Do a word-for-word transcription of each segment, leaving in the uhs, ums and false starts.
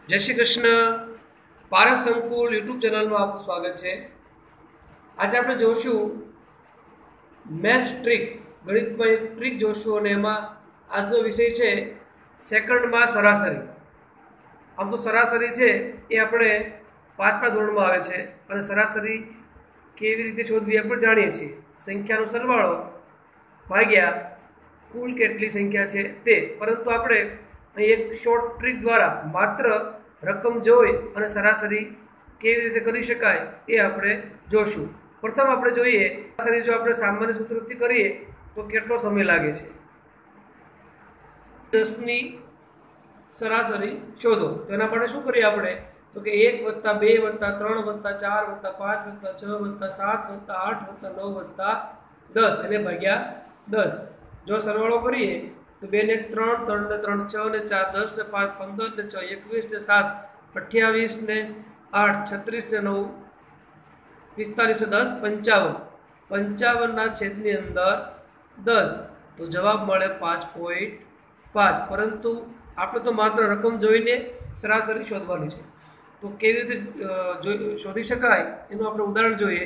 जय श्री कृष्ण। पारस संकुल YouTube channel में आपको स्वागत है। आज आप जोशू मैथ्स ट्रीक गणित में एक ट्रीक जोशू और एम आज विषय है सेकंड में सरासरी। आम तो सरासरी है ये अपने पांचमा धोरण में आवे छे और सरासरी केवी रीते शोधवी आपण जाणीए छीए। संख्यानो सरवाळो भाग्या कुल केटली संख्या है ते, परंतु आपणे एक शॉर्ट ट्रीक द्वारा मात्र रकम जोई और सरासरी केवी रीते करी शकाय ए आपणे जोशुं। प्रथम आपणे जोईए सरासरी जो आपणे सामान्य सूत्रथी करीए तो केटलो समय लागे छे। दस नी सरासरी शोधो तो एना माटे शुं करीए आपणे तो कि एक वत्ता बे वत्ता त्रण वत्ता चार वत्ता पांच वत्ता छ वत्ता सात वत्ता आठ वत्ता नौ वत्ता दस एने भाग्या दस। जो सरवाळो करीए तो बे ने त्रण त्रण ने त्रण छ ने चार दस ने पांच पंदर ने छ एकवीस ने सात अठावीस ने आठ छत्रीस ने नौ पिस्तालीस ने दस पंचावन पंचावन ना छेदनी अंदर दस तो जवाब मळे पांच पॉइंट पांच। परंतु आपणे तो मात्र रकम जोईने सरासरी शोधवानी छे तो केवी रीते शोधी शकाय एनुं आपणे उदाहरण जोईए।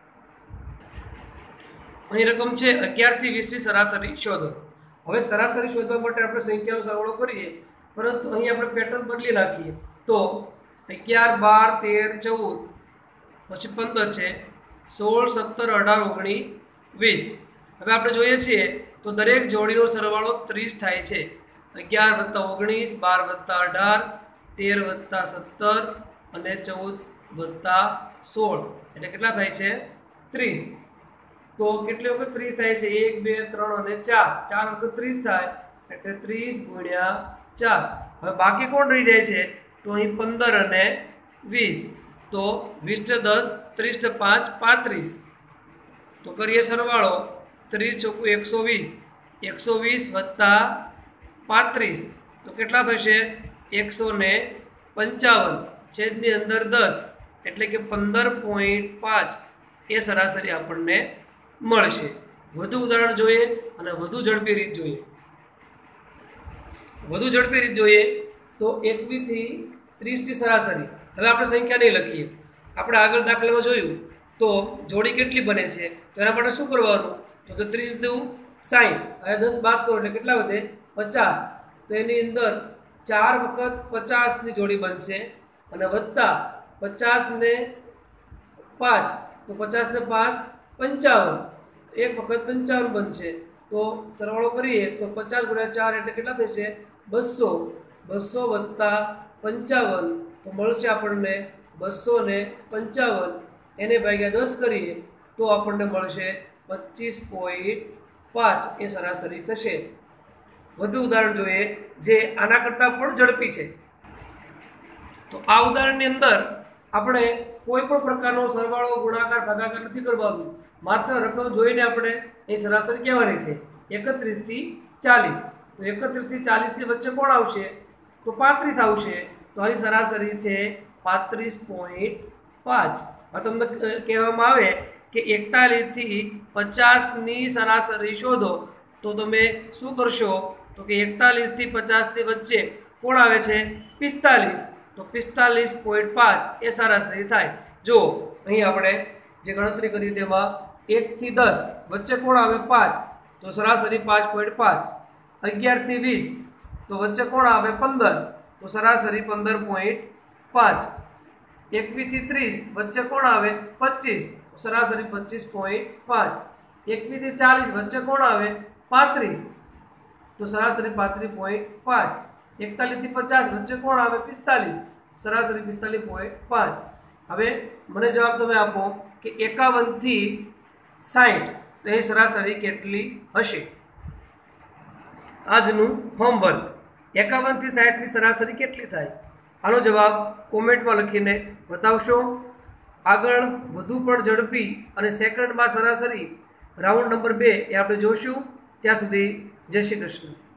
अहीं रकम छे अगियार थी वीस नी सरासरी शोधो। हवे सरासरी शोधवा माटे आपणे संख्याओ सरवाळो करीए, परंतु अहीं आपणे पेटर्न बदली नाखीए तो अगियार बार तेर चौदह पछी पंदर छे सोल सत्तर अठार ओगणीस वीस। हवे आपणे जोईए छीए तो दरेक जोड़ीनो सरवाळो तीस थाय छे। अगियार वत्ता ओगणीस बार वत्ता अठार तेर वत्ता सत्तर अने चौदह वत्ता सोल एटले केटला थाय छे तीस। तो કેટલી વખત ત્રીસ થાય છે એક બે ત્રણ અને ચાર ચાર વખત ત્રીસ થાય એટલે ત્રીસ ગુણ્યા ચાર। હવે બાકી કોણ રહી જાય છે તો અહીં પંદર અને વીસ તો વીસ ને દસ ત્રીસ ને પાંચ પાંત્રીસ તો કરીએ સરવાળો ત્રીસ ચોખ્ખું એકસો વીસ એકસો વીસ વત્તા પાંત્રીસ તો કેટલા થશે એકસો ને પંચાવન છેદની અંદર દસ એટલે કે પંદર પોઈન્ટ પાંચ એ સરાસરી આપણને મળશે। વધુ ઉદાહરણ જોઈએ અને વધુ ઝડપી રીત જોઈએ। વધુ ઝડપી રીત જોઈએ તો એકવીસ થી ત્રીસ ની સરાસરી। હવે આપણે સંખ્યા નહીં લખીએ, આપણે આગળ દાખલામાં જોયું તો જોડી કેટલી બને છે તો એના માટે શું કરવાનું તો કે ત્રીસ દુ સાઠ। હવે દસ બાદ કરો એટલે કેટલા વધે પચાસ તો એની અંદર ચાર વખત પચાસ ની જોડી બનશે અને વત્તા પચાસ ને પાંચ તો પચાસ ને પાંચ पंचावन एक वक्त पंचावन बनशे तो सरवाळो करीए तो पचास गुणिया चार एटले केटला थशे बसो बसो वत्ता पंचावन तो मळशे आपणने बसो ने पंचावन एने भाग्या दस करीए तो आपणने मळशे पच्चीस पॉइंट पांच ए सरासरी थशे। વધુ ઉદાહરણ જોઈએ જે આના કરતાં પણ ઝડપી છે। તો આ ઉદાહરણની અંદર આપણે કોઈ પણ પ્રકારનો સરવાળો ગુણાકાર ભાગાકાર નથી કરવાનો, માત્ર રકમ જોઈને આપણે એ સરાસરી કહેવાની છે। એકત્રીસ થી ચાલીસ તો એકત્રીસ થી ચાલીસ ની વચ્ચે કોણ આવશે તો પાંત્રીસ આવશે તો અહીં સરાસરી છે પાંત્રીસ પોઈન્ટ પાંચ। આ તમને કહેવામાં આવે કે એકતાલીસ થી પચાસ ની સરાસરી શોધો તો તમે શું કરશો તો કે એકતાલીસ થી પચાસ ની વચ્ચે કોણ આવે છે પિસ્તાલીસ तो पिस्तालीस पॉइंट पांच ए सरासरी थाय। जो अहीं आपणे जे गणतरी करी तेमां एक थी दस वच्चे कोण आवे पांच तो सरासरी पांच पॉइंट पांच। अगियार थी वीस तो वच्चे कोण आवे पंदर तो सरासरी पंदर पॉइंट पांच। एकवीस थी तीस वच्चे कोण आवे पच्चीस तो सरासरी पच्चीस पॉइंट पांच। एकवीस थी चालीस वच्चे कोण आवे पैंतीस तो सरासरी पैंतीस पॉइंट पांच। एकतालीस थी पचास वच्चे कोण आवे पिस्तालीस सरासरी पिस्तालीस पॉइंट पांच। हवे मने जवाब तमे आपो कि एकावन थी साठ तो ए सरासरी केटली हशे। आजनु होमवर्क एकावन थी साठ नी सरासरी केटली थाय आनो जवाब कॉमेंट में लखीने बतावशो। आगळ वधु पण झड़पी अने सेकंड में सरासरी राउंड नंबर बे ए आपणे जोशुं। त्यां सुधी जय श्री कृष्ण।